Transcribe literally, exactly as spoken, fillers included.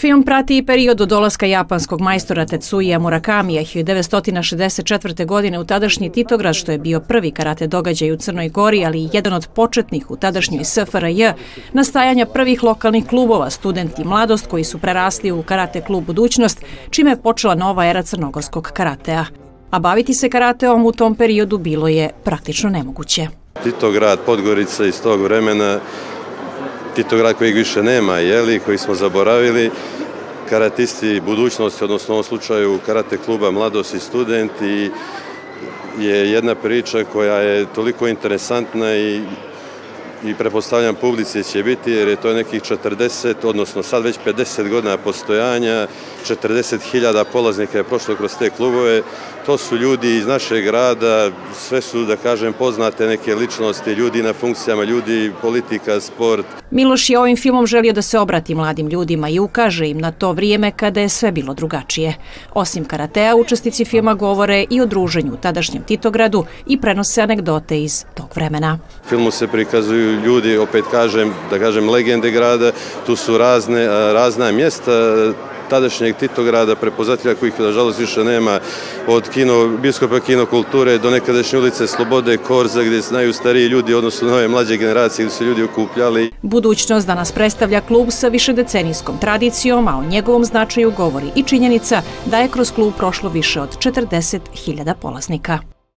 Film prati i period od dolaska japanskog majstora Tetsuya Murakamija hiljadu devetsto šezdeset četvrte. godine u tadašnji Titograd, što je bio prvi karate događaj u Crnoj Gori, ali i jedan od početnih u tadašnjoj S F R J, nastajanja prvih lokalnih klubova, studenti i mladost koji su prerasli u karate klub Budućnost, čime je počela nova era crnogorskog karatea. A baviti se karateom u tom periodu bilo je praktično nemoguće. Titograd, Podgorica iz tog vremena, Titograd kojeg više nema, jeli, koji smo zaboravili, karatisti budućnosti, odnosno u ovom slučaju karate kluba Mladost i studenti, je jedna priča koja je toliko interesantna i i pretpostavljam publici će biti, jer je to nekih četrdeset, odnosno sad već pedeset godina postojanja, četrdeset hiljada polaznika je prošlo kroz te klubove. To su ljudi iz našeg grada, sve su, da kažem, poznate neke ličnosti, ljudi na funkcijama, ljudi, politika, sport. Miloš je ovim filmom želio da se obrati mladim ljudima i ukaže im na to vrijeme kada je sve bilo drugačije. Osim karatea, učesnici filma govore i o druženju u tadašnjem Titogradu i prenose anegdote iz tog vremena. U filmu se prikazuju ljudi, opet kažem, da kažem, legende grada, tu su razne, razna mjesta tadašnjeg Titograda, prepoznatljiva kojih, nažalost, više nema, od kino, biskupa kino kulture do nekadašnje ulice Slobode, Korza, gdje znaju stariji ljudi, odnosno nove mlađe generacije, gdje su ljudi okupljali. Budućnost danas predstavlja klub sa višedecenijskom tradicijom, a o njegovom značaju govori i činjenica da je kroz klub prošlo više od četrdeset hiljada polaznika.